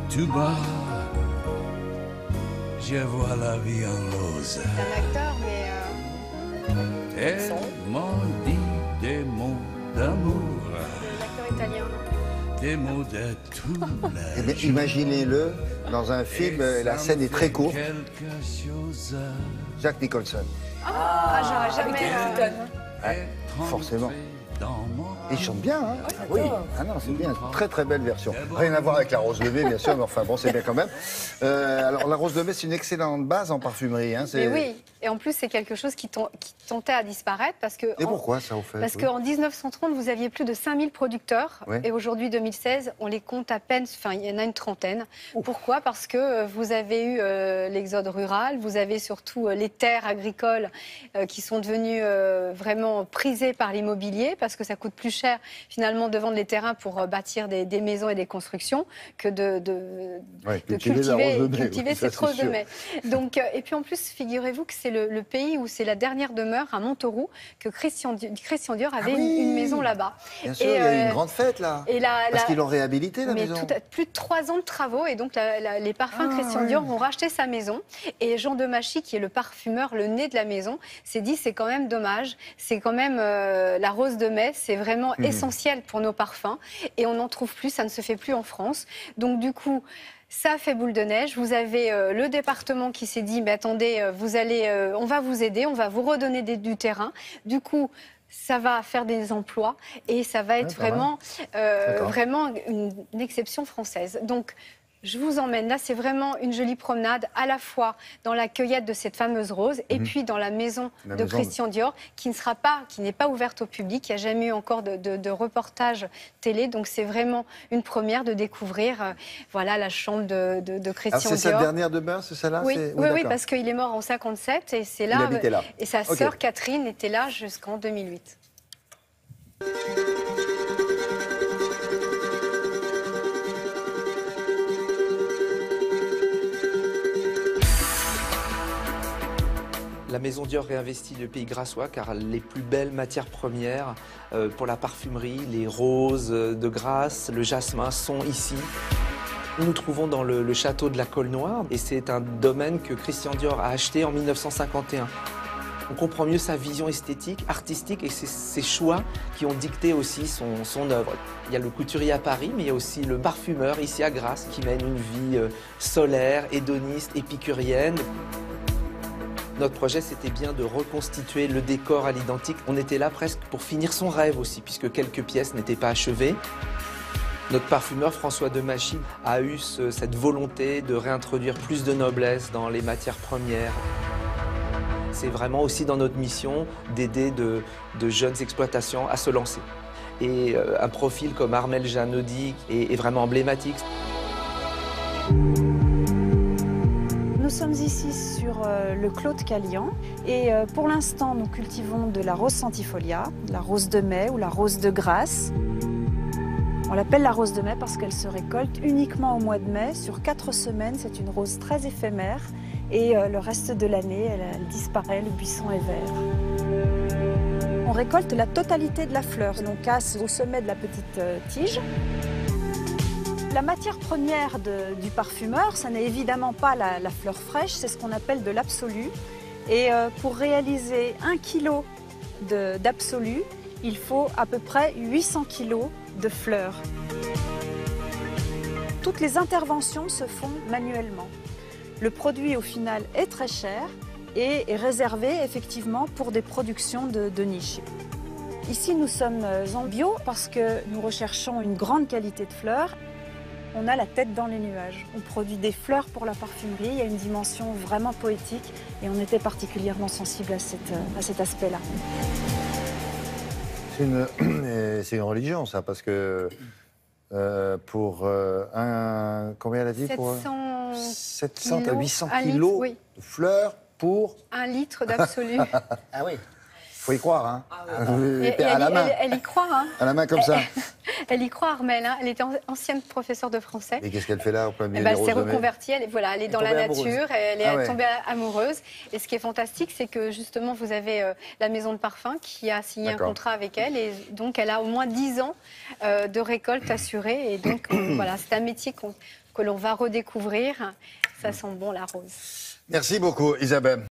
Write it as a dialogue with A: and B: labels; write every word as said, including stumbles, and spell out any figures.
A: tout bas, je vois la vie en rose.
B: C'est un acteur, mais... Euh...
A: Elle m'en dit des mots d'amour,
B: l'acteur italien.
A: des mots de tout
C: Eh bien, imaginez-le dans un film, la scène est très courte. Jack Nicholson.
B: Ah, j'aurais jamais... Euh...
C: Ouais, forcément. Et il chante bien, hein? Ah oui, ah non, c'est bien, une très très belle version. Rien à voir avec la rose de mai, bien sûr, mais enfin bon, c'est bien quand même. Euh, alors la rose de mai, c'est une excellente base en parfumerie. Hein,
B: mais oui, et en plus c'est quelque chose qui, ton, qui tentait à disparaître parce que...
C: Et
B: en,
C: pourquoi ça, au fait?
B: Parce
C: oui.
B: qu'en mille neuf cent trente, vous aviez plus de cinq mille producteurs,
C: oui.
B: et aujourd'hui, deux mille seize, on les compte à peine, enfin il y en a une trentaine. Ouf. Pourquoi? Parce que vous avez eu euh, l'exode rural, vous avez surtout euh, les terres agricoles euh, qui sont devenues euh, vraiment prisées par l'immobilier, parce que ça coûte plus cher finalement de vendre les terrains pour euh, bâtir des, des maisons et des constructions que de, de,
C: ouais,
B: de
C: cultiver,
B: cultiver,
C: de mai,
B: cultiver
C: oui,
B: cette
C: ça,
B: rose de mai. Donc, euh, et puis en plus, figurez-vous que c'est le, le pays où c'est la dernière demeure à Montauroux que Christian, Christian Dior avait ah oui, une, une maison là-bas.
C: Bien sûr, et, il y a eu une grande fête là. Et la, Parce qu'ils l'ont réhabilité la
B: mais
C: maison.
B: Tout, plus de trois ans de travaux et donc la, la, les parfums ah, Christian ouais. Dior ont racheté sa maison. Et Jean Demachy, qui est le parfumeur, le nez de la maison, s'est dit c'est quand même dommage, c'est quand même euh, la rose de mai, c'est vraiment mmh. essentiel pour nos parfums. Et on n'en trouve plus, ça ne se fait plus en France. Donc du coup... Ça a fait boule de neige. Vous avez euh, le département qui s'est dit, mais attendez, euh, vous allez, euh, on va vous aider, on va vous redonner des, du terrain. Du coup, ça va faire des emplois et ça va être ouais, vraiment, euh, vraiment une, une exception française. Donc, je vous emmène. Là, c'est vraiment une jolie promenade, à la fois dans la cueillette de cette fameuse rose, et mmh. puis dans la maison la de maison Christian de... Dior, qui ne sera pas, qui n'est pas ouverte au public. Il n'y a jamais eu encore de, de, de reportage télé, donc c'est vraiment une première de découvrir, euh, voilà, la chambre de, de, de Christian Dior.
C: C'est sa dernière demeure, c'est celle-là?
B: Oui,
C: oui,
B: oui, oui, parce qu'il est mort en cinquante-sept, et c'est là,
C: Il là.
B: Et sa
C: okay.
B: sœur Catherine était là jusqu'en deux mille huit.
D: La maison Dior réinvestit le pays grassois car les plus belles matières premières euh, pour la parfumerie, les roses de Grasse, le jasmin sont ici. Nous nous trouvons dans le, le château de la Colle-Noire et c'est un domaine que Christian Dior a acheté en mille neuf cent cinquante et un. On comprend mieux sa vision esthétique, artistique et c'est ses choix qui ont dicté aussi son, son œuvre. Il y a le couturier à Paris, mais il y a aussi le parfumeur ici à Grasse qui mène une vie euh, solaire, hédoniste, épicurienne. Notre projet, c'était bien de reconstituer le décor à l'identique. On était là presque pour finir son rêve aussi, puisque quelques pièces n'étaient pas achevées. Notre parfumeur, François Demachy, a eu ce, cette volonté de réintroduire plus de noblesse dans les matières premières. C'est vraiment aussi dans notre mission d'aider de, de jeunes exploitations à se lancer. Et euh, un profil comme Armel Janody est, est vraiment emblématique.
E: Nous sommes ici sur euh, le Clos de Calian et euh, pour l'instant nous cultivons de la rose centifolia, la rose de mai ou la rose de Grasse. On l'appelle la rose de mai parce qu'elle se récolte uniquement au mois de mai. Sur quatre semaines, c'est une rose très éphémère et euh, le reste de l'année, elle, elle disparaît, le buisson est vert. On récolte la totalité de la fleur. On casse au sommet de la petite euh, tige. La matière première de, du parfumeur, ça n'est évidemment pas la, la fleur fraîche, c'est ce qu'on appelle de l'absolu. Et euh, pour réaliser un kilo d'absolu, il faut à peu près huit cents kilos de fleurs. Toutes les interventions se font manuellement. Le produit au final est très cher et est réservé effectivement pour des productions de, de niche. Ici nous sommes en bio parce que nous recherchons une grande qualité de fleurs. On a la tête dans les nuages. On produit des fleurs pour la parfumerie. Il y a une dimension vraiment poétique et on était particulièrement sensible à, cette, à cet aspect-là.
C: C'est une, c'est une religion, ça, parce que euh, pour euh, un... Combien elle a dit? Pour sept cents à huit cents kilos litre, oui. de fleurs pour...
B: Un litre d'absolu.
C: Ah oui. Faut y croire, hein.
B: Ah oui. Et, et
C: à
B: elle,
C: la main.
B: Elle, elle y croit, hein.
C: À la main comme ça.
B: Elle y croit, Armelle. Hein. Elle était ancienne professeure de français.
C: Et qu'est-ce qu'elle fait là au plein milieu
B: Eh ben,
C: des
B: elle s'est
C: roses de mai?
B: reconvertie, elle est, voilà, elle est
C: Elle est
B: dans la
C: tombée
B: nature,
C: amoureuse.
B: elle est
C: Ah ouais.
B: tombée amoureuse. Et ce qui est fantastique, c'est que justement, vous avez euh, la maison de parfum qui a signé un
C: D'accord.
B: contrat avec elle. Et donc, elle a au moins dix ans euh, de récolte assurée. Et donc, euh, voilà, c'est un métier qu'on- que l'on va redécouvrir. Ça sent bon, la rose.
C: Merci beaucoup, Isabelle.